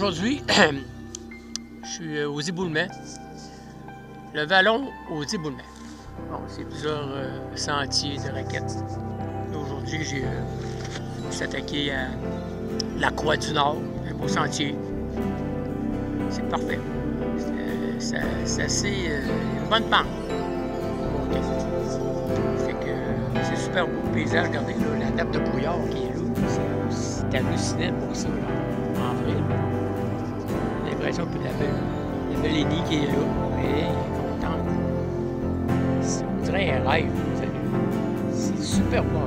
Aujourd'hui, je suis aux Éboulements, le vallon aux Éboulements. Bon, c'est plusieurs sentiers de raquettes. Aujourd'hui, j'ai attaqué à la Croix du Nord, un beau sentier. C'est parfait. C'est assez une bonne pente. Okay. Fait que c'est super beau paysage. Regardez là, la nappe de brouillard qui est là. C'est hallucinant pour ça, là, en vrai. J'ai l'impression que la belle Énie qui est là, mais contente. On dirait un rêve, vous savez. C'est super beau.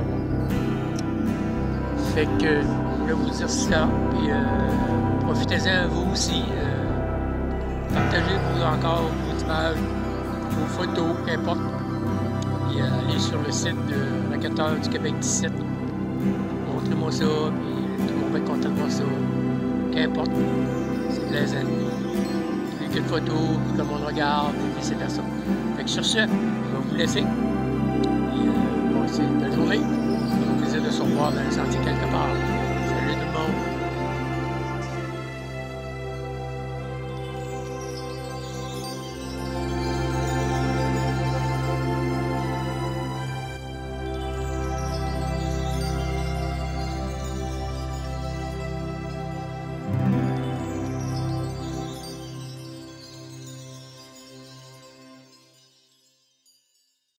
Fait que je vais vous dire ça, puis profitez-en vous aussi. Partagez encore vos images, vos photos, qu'importe. Et allez sur le site de Raquetteur du Québec 17. Montrez-moi ça, puis tout le monde va être content de voir ça. Qu'importe. C'est plaisant. J'ai quelques photos, puis tout le monde regarde, et vice versa. Fait que sur ce, je vais vous laisser. Et bon, c'est une belle journée. Au plaisir de se revoir dans le sentier quelque part. Salut tout le monde.